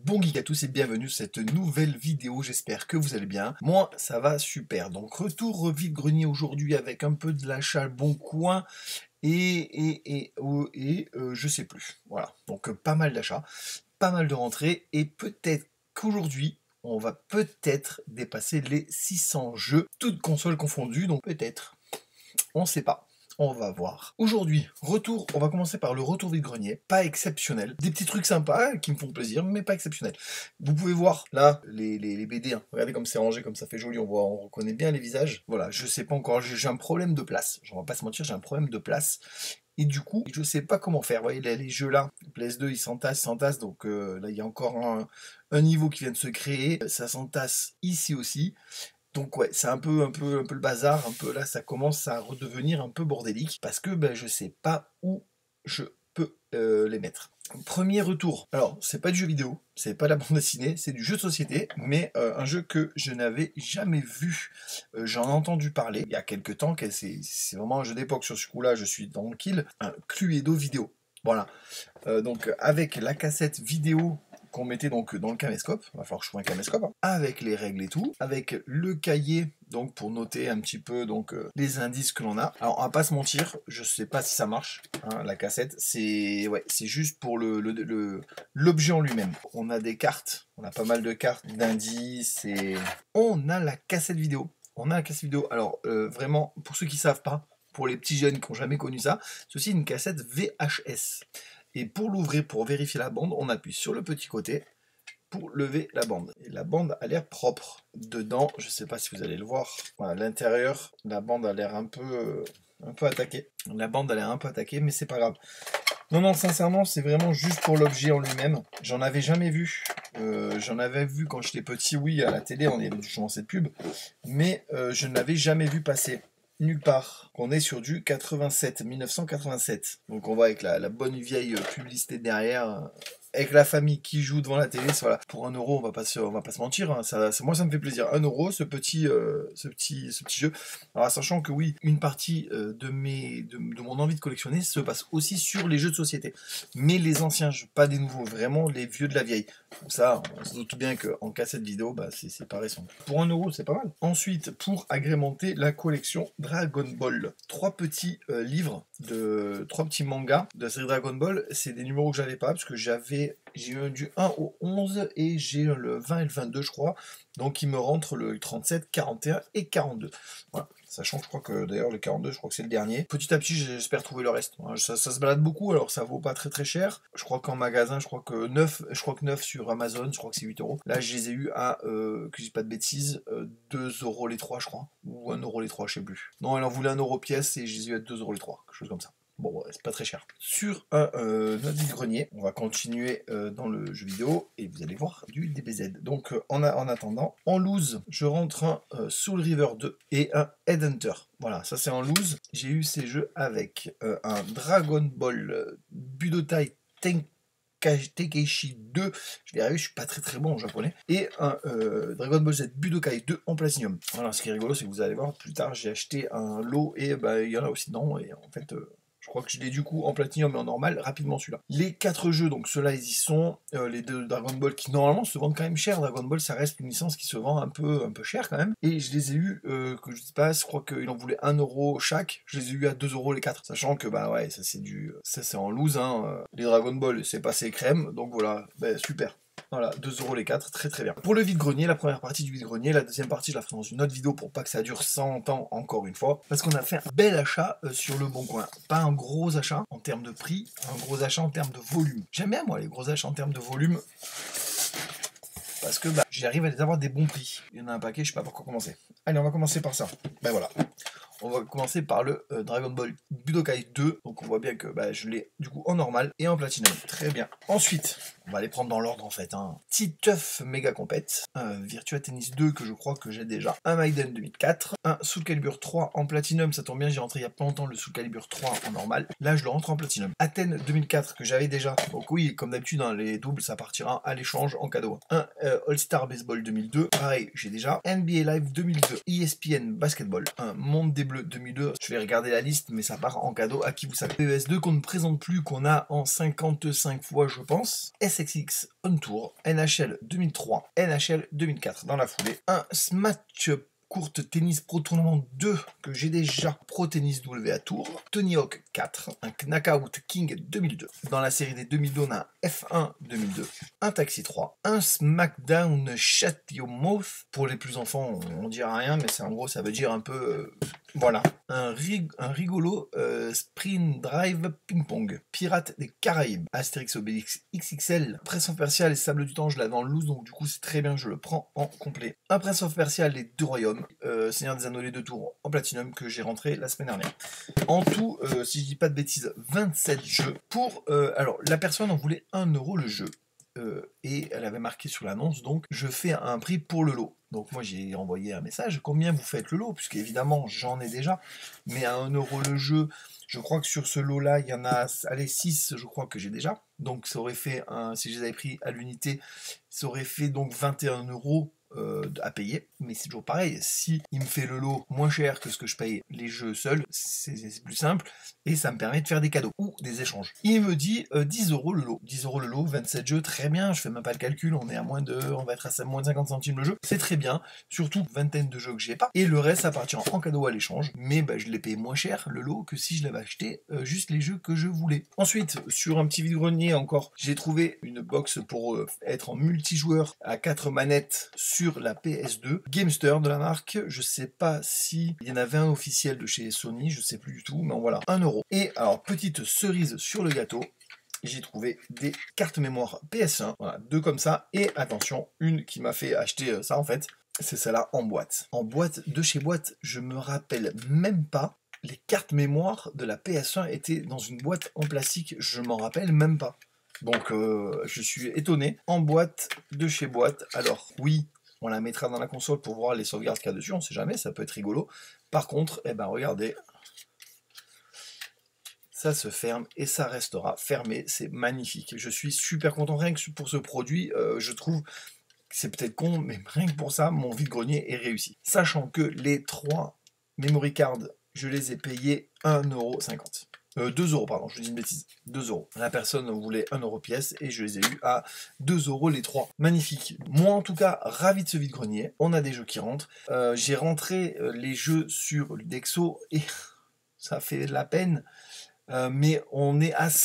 Bon geek à tous et bienvenue sur cette nouvelle vidéo, j'espère que vous allez bien. Moi ça va super, donc retour vide-grenier aujourd'hui avec un peu de l'achat Bon Coin et je sais plus. Voilà, donc pas mal d'achats, pas mal de rentrées et peut-être qu'aujourd'hui on va peut-être dépasser les 600 jeux, toutes consoles confondues, donc peut-être, on sait pas. On va voir. Aujourd'hui, retour, on va commencer par le retour vide-grenier, pas exceptionnel. Des petits trucs sympas qui me font plaisir, mais pas exceptionnels. Vous pouvez voir là les BD, hein. Regardez comme c'est rangé, comme ça fait joli, on reconnaît bien les visages. Voilà, je sais pas encore, j'ai un problème de place. On va pas se mentir, j'ai un problème de place. Et du coup, je sais pas comment faire. Vous voyez, les jeux là, PS2, ils s'entassent, donc là, il y a encore un niveau qui vient de se créer. Ça s'entasse ici aussi. Donc ouais, c'est un peu le bazar, un peu là ça commence à redevenir un peu bordélique parce que ben, je sais pas où je peux les mettre. Premier retour, alors c'est pas du jeu vidéo, c'est pas de la bande dessinée, c'est du jeu de société, mais un jeu que je n'avais jamais vu. J'en ai entendu parler il y a quelques temps, c'est vraiment un jeu d'époque sur ce coup-là, je suis dans le kill, un Cluedo vidéo. Voilà, donc avec la cassette vidéo qu'on mettait donc dans le caméscope, il va falloir que je trouve un caméscope, hein, avec les règles et tout, avec le cahier donc pour noter un petit peu donc les indices que l'on a. Alors on va pas se mentir, je sais pas si ça marche, hein, la cassette, c'est juste pour l'objet en lui-même. On a des cartes, on a pas mal de cartes d'indices et on a la cassette vidéo. On a la cassette vidéo. Alors vraiment pour ceux qui savent pas, pour les petits jeunes qui n'ont jamais connu ça, c'est aussi une cassette VHS. Et pour l'ouvrir, pour vérifier la bande, on appuie sur le petit côté pour lever la bande. Et la bande a l'air propre. Dedans, je ne sais pas si vous allez le voir, voilà, l'intérieur, la bande a l'air un peu attaquée. La bande a l'air un peu attaquée, mais c'est pas grave. Non, sincèrement, c'est vraiment juste pour l'objet en lui-même. J'en avais jamais vu. J'en avais vu quand j'étais petit, oui, à la télé, on y avait dû commencer de pub, mais je ne l'avais jamais vu passer. Nulle part. On est sur du 1987. Donc on voit avec la bonne vieille publicité derrière, avec la famille qui joue devant la télé. Voilà. Pour 1€, on va pas se mentir. Hein, moi ça me fait plaisir. 1€, ce petit jeu. Alors sachant que oui, une partie de mon envie de collectionner se passe aussi sur les jeux de société. Mais les anciens jeux, pas des nouveaux, vraiment les vieux de la vieille. Donc ça, on se doute bien qu'en cassette vidéo, bah, c'est pas récent. Pour 1€, c'est pas mal. Ensuite, pour agrémenter la collection Dragon Ball, 3 petits livres, 3 petits mangas de la série Dragon Ball. C'est des numéros que j'avais pas, parce que j'ai eu du 1 au 11 et j'ai le 20 et le 22, je crois. Donc il me rentre le 37, 41 et 42. Voilà. Sachant que je crois que d'ailleurs le 42, je crois que c'est le dernier. Petit à petit, j'espère trouver le reste. Ça se balade beaucoup, alors ça vaut pas très cher. Je crois qu'en magasin, je crois que 9 sur Amazon, je crois que c'est 8€. Là, je les ai eu à, que je dis pas de bêtises, 2€ les 3, je crois. Ou 1€ les 3, je sais plus. Non, elle en voulait 1€ pièce et je les ai eu à 2€ les 3, quelque chose comme ça. Bon, ouais, c'est pas très cher. Sur notre vide-grenier, on va continuer dans le jeu vidéo et vous allez voir du DBZ. Donc en attendant, en loose, je rentre un Soul River 2 et un Headhunter. Voilà, ça c'est en loose. J'ai eu ces jeux avec un Dragon Ball Budokai Tenkaichi 2, je vais y arriver, je suis pas très bon en japonais, et un Dragon Ball Z Budokai 2 en Platinum. Voilà, ce qui est rigolo, c'est que vous allez voir, plus tard j'ai acheté un lot et bah, il y en a aussi dedans, et en fait, je crois que je l'ai du coup en Platinum et en normal rapidement celui-là. Les 4 jeux, donc ceux-là ils y sont, les 2 Dragon Ball qui normalement se vendent quand même cher. Dragon Ball ça reste une licence qui se vend un peu cher quand même, et je les ai eu, que je dis pas, je crois qu'il en voulait 1€ chaque, je les ai eu à 2€ les 4, sachant que bah ouais, ça c'est en loose, hein. Les Dragon Ball c'est passé crème, donc voilà, bah, super. Voilà, 2€ les 4, très bien. Pour le vide-grenier, la première partie du vide-grenier, la deuxième partie je la ferai dans une autre vidéo pour pas que ça dure 100 ans encore une fois, parce qu'on a fait un bel achat sur le Bon Coin. Pas un gros achat en termes de prix, un gros achat en termes de volume. J'aime bien moi les gros achats en termes de volume, parce que bah, j'arrive à les avoir des bons prix. Il y en a un paquet, je sais pas par quoi commencer. Allez, on va commencer par ça. Ben voilà. On va commencer par le Dragon Ball Budokai 2. Donc on voit bien que bah, je l'ai du coup en normal et en platinum. Très bien. Ensuite, on va les prendre dans l'ordre en fait. Hein. Titeuf Mega Compete, un Virtua Tennis 2 que je crois que j'ai déjà, un Maiden 2004, un Soul Calibur 3 en platinum. Ça tombe bien, j'ai rentré il y a pas longtemps le Soul Calibur 3 en normal. Là, je le rentre en platinum. Athènes 2004 que j'avais déjà. Donc oui, comme d'habitude, hein, les doubles, ça partira à l'échange en cadeau. Un All-Star Baseball 2002. Pareil, j'ai déjà. NBA Live 2002. ESPN Basketball. Un Monde des Bleu 2002. Je vais regarder la liste, mais ça part en cadeau à qui vous savez. PS2 qu'on ne présente plus, qu'on a en 55 fois, je pense. SSX On Tour, NHL 2003, NHL 2004 dans la foulée. Un Smash Courte Tennis Pro Tournament 2 que j'ai déjà, Pro Tennis W à Tours, Tony Hawk 4, un Knockout King 2002. Dans la série des 2002, on a un F1 2002, un Taxi 3, un SmackDown Shut Your Mouth. Pour les plus enfants, on dira rien, mais en gros, ça veut dire un peu... voilà. Un rigolo Sprint Drive Ping Pong. Pirates des Caraïbes. Astérix Obélix XXL. Prince of Persia, les Sables du Temps, je l'avais dans le loose, donc du coup c'est très bien, je le prends en complet. Un Prince of Persia, les Deux Royaumes. Seigneur des Anneaux, les Deux Tours en Platinum que j'ai rentré la semaine dernière. En tout, si je dis pas de bêtises, 27 jeux. Pour, alors, la personne en voulait 1 euro le jeu. Et elle avait marqué sur l'annonce, donc je fais un prix pour le lot. Donc moi j'ai envoyé un message, combien vous faites le lot, puisqu'évidemment j'en ai déjà, mais à 1 euro le jeu, je crois que sur ce lot là, il y en a, allez, 6 je crois que j'ai déjà, donc ça aurait fait, si je les avais pris à l'unité, ça aurait fait donc 21 euros à payer, mais c'est toujours pareil, si il me fait le lot moins cher que ce que je paye les jeux seuls, c'est plus simple, et ça me permet de faire des cadeaux, ou des échanges. Il me dit 10 euros le lot, 10 euros le lot, 27 jeux, très bien, je fais même pas le calcul, on va être à moins de 50 centimes le jeu, c'est très bien, surtout vingtaine de jeux que j'ai pas, et le reste appartient en cadeau à l'échange, mais bah, je l'ai payé moins cher le lot que si je l'avais acheté juste les jeux que je voulais. Ensuite, sur un petit vide-grenier encore, j'ai trouvé une box pour être en multijoueur à 4 manettes sur la PS2, Gamester de la marque, je sais pas si il y en avait un officiel de chez Sony, je sais plus du tout, mais voilà, 1 euro. Et alors, petite cerise sur le gâteau, j'ai trouvé des cartes mémoire PS1, voilà, 2 comme ça, et attention, une qui m'a fait acheter ça en fait, c'est celle-là en boîte. En boîte, de chez boîte, je me rappelle même pas, les cartes mémoire de la PS1 étaient dans une boîte en plastique, je m'en rappelle même pas. Donc je suis étonné, en boîte, de chez boîte, alors oui, on la mettra dans la console pour voir les sauvegardes qu'il y a dessus, on sait jamais, ça peut être rigolo. Par contre, eh ben regardez, ça se ferme et ça restera fermé, c'est magnifique. Je suis super content, rien que pour ce produit, je trouve, c'est peut-être con, mais rien que pour ça, mon vide-grenier est réussi. Sachant que les 3 memory cards, je les ai payés 1,50 €. 2 euros, pardon, je dis une bêtise, 2 euros. La personne voulait 1 euro pièce et je les ai eu à 2 euros les 3. Magnifique. Moi, en tout cas, ravi de ce vide-grenier. On a des jeux qui rentrent. J'ai rentré les jeux sur Ludexo et ça fait de la peine. Mais on est à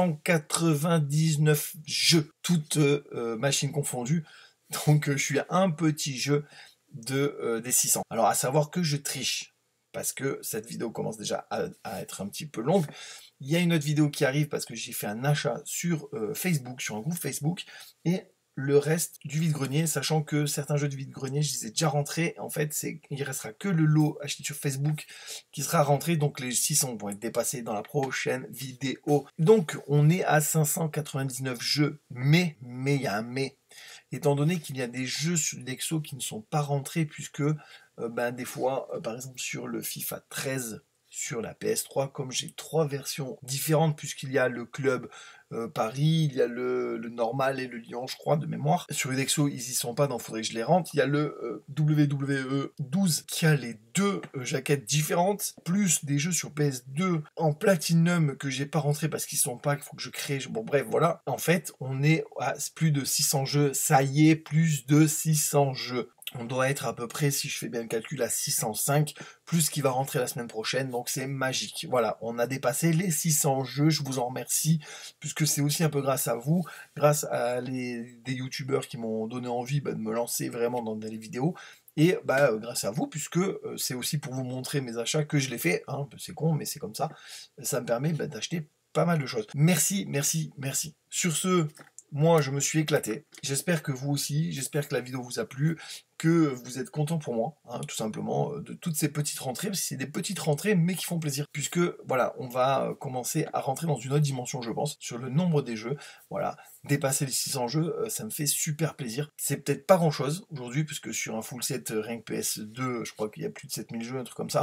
599 jeux, toutes machines confondues. Donc je suis à un petit jeu des 600. Alors à savoir que je triche, parce que cette vidéo commence déjà à être un petit peu longue. Il y a une autre vidéo qui arrive parce que j'ai fait un achat sur Facebook, sur un groupe Facebook, et le reste du vide-grenier, sachant que certains jeux du vide-grenier, je les ai déjà rentrés, en fait, il restera que le lot acheté sur Facebook qui sera rentré, donc les 600 vont être dépassés dans la prochaine vidéo. Donc, on est à 599 jeux, mais il y a un mais. Étant donné qu'il y a des jeux sur Lexo qui ne sont pas rentrés, puisque des fois, par exemple sur le FIFA 13, sur la PS3, comme j'ai 3 versions différentes, puisqu'il y a le club Paris, il y a le normal et le Lyon, je crois, de mémoire. Sur Udexo, ils y sont pas, donc il faudrait que je les rentre. Il y a le WWE 12 qui a les 2 jaquettes différentes, plus des jeux sur PS2 en Platinum que j'ai pas rentré parce qu'ils sont pas, qu'il faut que je crée. Bon, bref, voilà. En fait, on est à plus de 600 jeux. Ça y est, plus de 600 jeux. On doit être à peu près, si je fais bien le calcul, à 605, plus ce qui va rentrer la semaine prochaine, donc c'est magique. Voilà, on a dépassé les 600 jeux, je vous en remercie, puisque c'est aussi un peu grâce à vous, grâce à des youtubeurs qui m'ont donné envie de me lancer vraiment dans les vidéos, et grâce à vous, puisque c'est aussi pour vous montrer mes achats que je les fais, hein, c'est con, mais c'est comme ça, ça me permet d'acheter pas mal de choses. Merci, merci, merci. Sur ce, moi, je me suis éclaté. J'espère que vous aussi, j'espère que la vidéo vous a plu, que vous êtes content pour moi, hein, tout simplement, de toutes ces petites rentrées, parce que c'est des petites rentrées, mais qui font plaisir, puisque, voilà, on va commencer à rentrer dans une autre dimension, je pense, sur le nombre des jeux, voilà, dépasser les 600 jeux, ça me fait super plaisir. C'est peut-être pas grand-chose, aujourd'hui, puisque sur un full set, rien que PS2, je crois qu'il y a plus de 7000 jeux, un truc comme ça,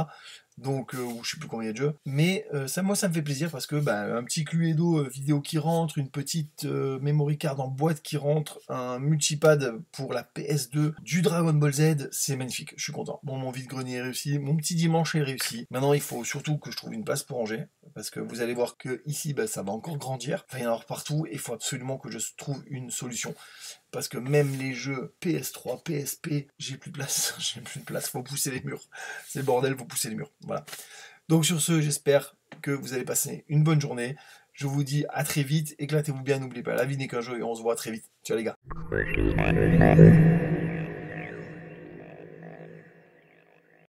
Donc, ou je sais plus combien il y a de jeux. Mais ça, moi, ça me fait plaisir parce que un petit Cluedo vidéo qui rentre, une petite memory card en boîte qui rentre, un multipad pour la PS2, du Dragon Ball Z, c'est magnifique. Je suis content. Bon, mon vide-grenier est réussi, mon petit dimanche est réussi. Maintenant, il faut surtout que je trouve une place pour ranger. Parce que vous allez voir que ici, ça va encore grandir. Il va y en avoir partout et il faut absolument que je trouve une solution. Parce que même les jeux PS3, PSP, j'ai plus de place. J'ai plus de place. Faut pousser les murs. C'est le bordel, faut pousser les murs. Voilà. Donc sur ce, j'espère que vous allez passer une bonne journée. Je vous dis à très vite. Éclatez-vous bien. N'oubliez pas, la vie n'est qu'un jeu et on se voit très vite. Ciao les gars.